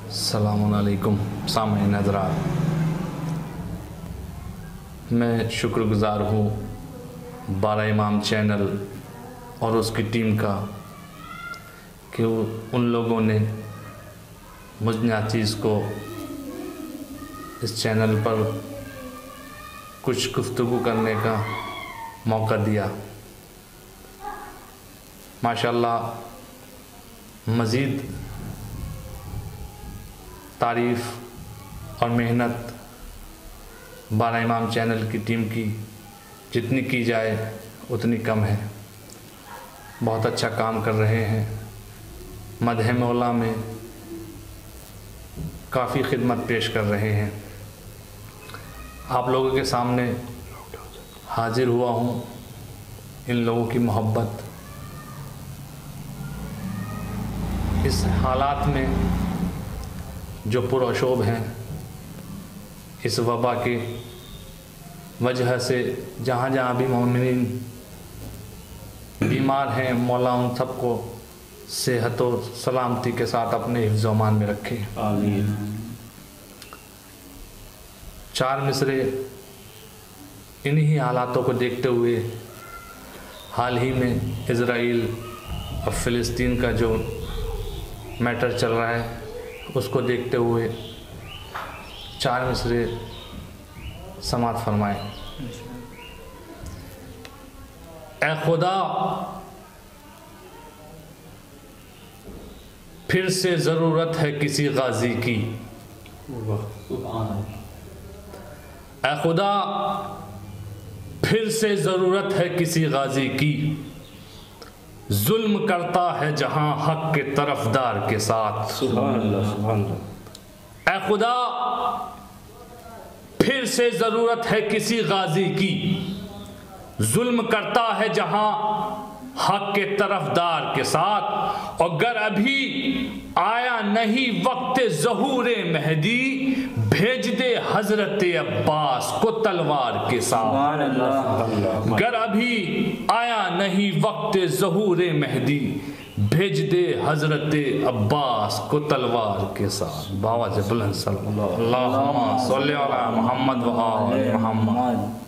अस्सलामुअलैकुम सामईन हज़रात, मैं शुक्रगुज़ार हूँ बारह इमाम चैनल और उसकी टीम का कि उन लोगों ने मुझ नाचीज़ को इस चैनल पर कुछ गुफ्तगू करने का मौका दिया। माशाअल्लाह मज़ीद तारीफ़ और मेहनत बारह इमाम चैनल की टीम की जितनी की जाए उतनी कम है। बहुत अच्छा काम कर रहे हैं। मदह मौला में काफ़ी खिदमत पेश कर रहे हैं। आप लोगों के सामने हाजिर हुआ हूँ इन लोगों की मोहब्बत, इस हालात में जो पुरशोभ हैं, इस वबा के वजह से जहाँ जहाँ भी मोमिनीन बीमार हैं, मौला उन सबको सेहत और सलामती के साथ अपने हिफ्ज़ अमान में रखे। आमीन। चार मिसरे इन्हीं हालातों को देखते हुए हाल ही में इज़राइल और फ़िलिस्तीन का जो मैटर चल रहा है उसको देखते हुए चार मिसरे समात फरमाए। ए खुदा, फिर से ज़रूरत है किसी गाजी की। ए खुदा, फिर से ज़रूरत है किसी गाजी की। जुल्म करता है जहां हक के तरफदार के साथ। सुभान अल्लाह, सुभान अल्लाह। ऐ खुदा, फिर से ज़रूरत है किसी गाजी की। जुल्म करता है जहां हक के तरफदार के साथ। और अगर अभी आया नहीं वक्त ज़हूरे मेहदी, भेज दे हजरत अब्बास को तलवार के साथ। अगर अभी आया नहीं वक्त ज़हूरे मेहदी, भेज दे हजरत अब्बास को तलवार के साथ। बाबा बुलंद सल्लल्लाहु अलैहि वसल्लम मोहम्मद व आले मोहम्मद।